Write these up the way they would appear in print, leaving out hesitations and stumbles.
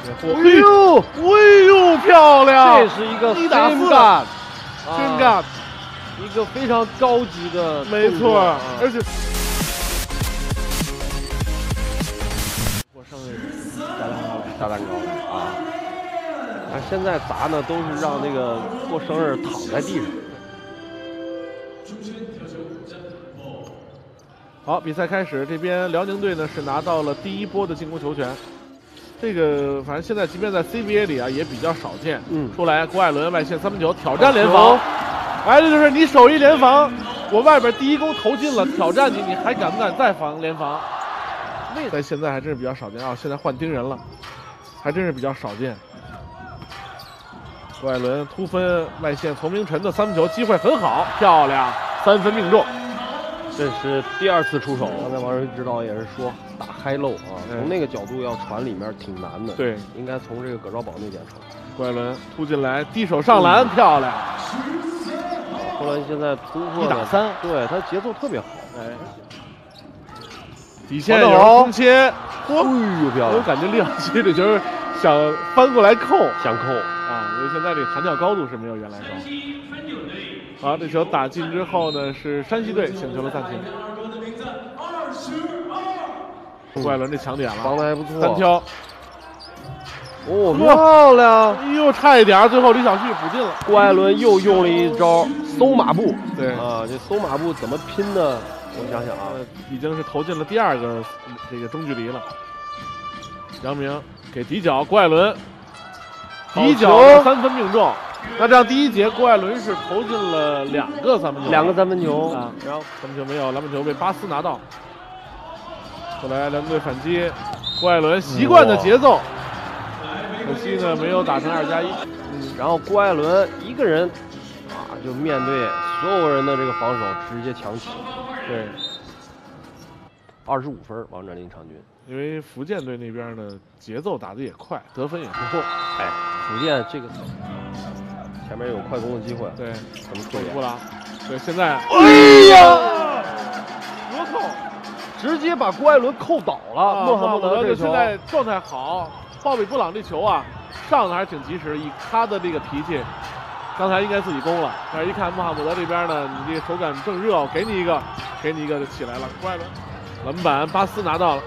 哎呦，哎呦，漂亮！ 这是一个 1打4 干， 真干， 一个非常高级的， 没错，而且过生日大蛋糕啊！啊，现在砸呢都是让那个过生日躺在地上。 好，比赛开始，这边辽宁队呢是拿到了第1波的进攻球权。这个反正现在即便在 CBA 里啊也比较少见。出来郭艾伦外线3分球挑战联防，哎，这就是你手一联防，我外边第1攻投进了，挑战你，你还敢不敢再防联防？但现在还真是比较少见啊！现在换盯人了，还真是比较少见。郭艾伦突分外线，丛明晨的3分球机会很好，漂亮，3分命中。 这是第2次出手，刚才王瑞指导也是说打开漏啊，从那个角度要传里面挺难的。 对， 应该从这个葛兆宝那点传。 郭艾伦突进来，低手上篮，漂亮。 后来现在突破 1打3， 对他节奏特别好。哎， 底线有空切， 哎呦漂亮！ 我感觉李晓旭这球想翻过来扣， 想扣啊，因为现在这弹跳高度是没有原来高。好，这球打进之后呢，是山西队请求了暂停。郭艾伦这抢点了， 防的还不错， 单挑。 哦，漂亮！ 哎呦，差一点，最后李晓旭补进了。 郭艾伦又用了一招搜马步， 对啊，这搜马步怎么拼呢？我想想啊， 已经是投进了第2个这个中距离了。杨明给底角，郭艾伦底角3分命中。那这样第1节郭艾伦是投进了2个3分球 ，2个3分球啊，然后3分球没有，篮板球被巴斯拿到。后来辽宁队反击，郭艾伦习惯的节奏，可惜呢没有打成2+1。 然后郭艾伦一个人啊，就面对所有人的这个防守直接抢起。 对 ，25分，王者林场均。 因为福建队那边呢节奏打得也快，得分也不错。 哎，福建这个前面有快攻的机会。 对， 怎么克不了？对，现在， 哎呀，合扣，直接把郭艾伦扣倒了。穆罕默德这个球现在状态好，鲍比布朗这球啊上的还是挺及时，以他的这个脾气，刚才应该自己攻了，但是一看穆罕默德这边呢，你这个手感正热，给你一个就起来了。郭艾伦篮板，巴斯拿到了。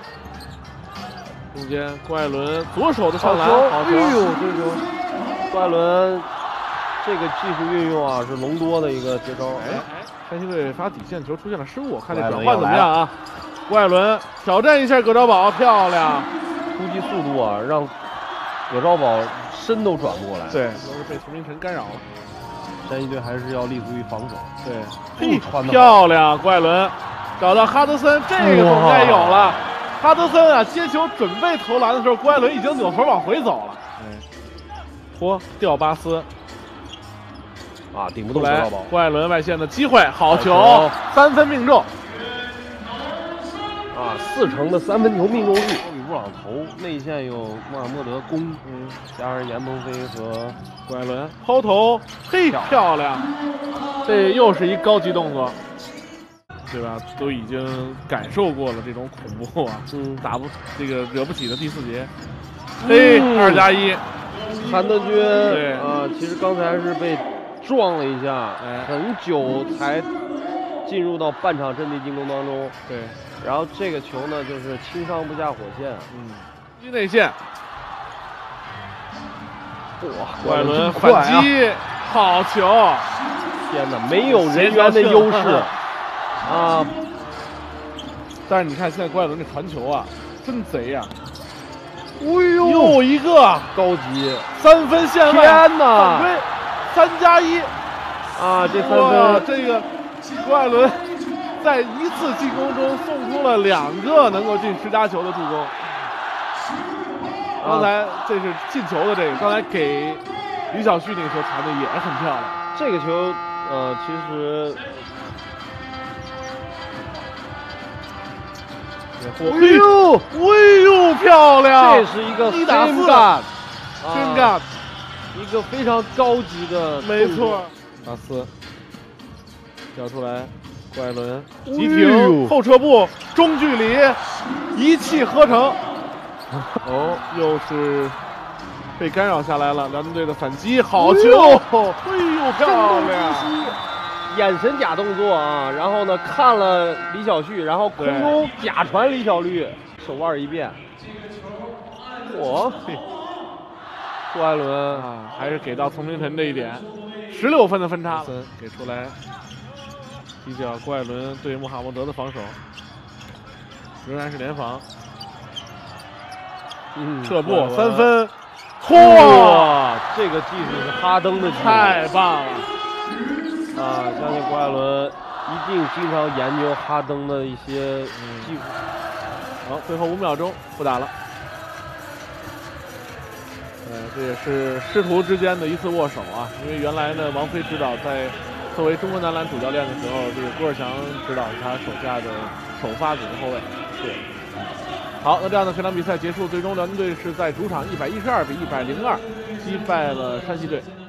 中间郭艾伦左手的上篮，好球！ 哎呦，这球，郭艾伦这个技术运用啊是隆多的一个绝招。 哎，山西队发底线球出现了失误，看这转换怎么样啊？郭艾伦挑战一下葛兆宝，漂亮！ 突击速度啊，让葛兆宝身都转不过来。 对，都是被丛明晨干扰了。 山西队还是要立足于防守。 对，漂亮！郭艾伦找到哈德森，这个总该有了。哈德森啊，接球准备投篮的时候，郭艾伦已经扭头往回走了。嚯，吊巴斯啊，顶不动葛兆宝。 郭艾伦外线的机会，好球，3分命中。 啊，4成的3分球命中率。鲍比布朗投，内线有穆罕默德攻，加上严鹏飞和郭艾伦抛投，嘿，漂亮！这又是一高级动作。对吧？都已经感受过了这种恐怖啊，打不这个惹不起的第4节，嘿，2+1， 韩德君对啊，其实刚才是被撞了一下，很久才进入到半场阵地进攻当中， 对， 然后这个球呢就是轻伤不下火线， 内线， 哇， 郭艾伦反击，好球！ 天哪，没有人员的优势。啊！ 但是你看现在郭艾伦这传球啊，真贼呀！哎呦，又一个高级 3分线外， 天哪 ！3+1 啊！这3分， 这个郭艾伦在1次进攻中送出了2个能够进10+球的助攻。刚才这是进球的这个，刚才给李晓旭那个球传的也很漂亮。 这个球其实。 哎呦，哎呦，漂亮！ 这是一个 1打4 干， 真干， 一个非常高级的， 没错。巴斯调出来，郭艾伦急停后撤步，中距离一气呵成， 哦，又是被干扰下来了。辽宁队的反击，好球！哎呦，漂亮！ 眼神假动作啊，然后呢看了李晓旭，然后空中假传李小绿，手腕一变。郭艾伦啊，还是给到丛明腾这一点，16分的分差，给出来。踢脚郭艾伦对穆罕默德的防守，仍然是联防。撤步3分， 嚯！这个技术是哈登的技术， 太棒了！ 啊，相信郭艾伦一定经常研究哈登的一些技术。 好，最后5秒钟不打了。这也是师徒之间的一次握手啊！因为原来呢，王菲指导在作为中国男篮主教练的时候，这个郭尔强指导他手下的首发组织后卫。是。好，那这样的这场比赛结束，最终辽宁队是在主场112比102击败了山西队。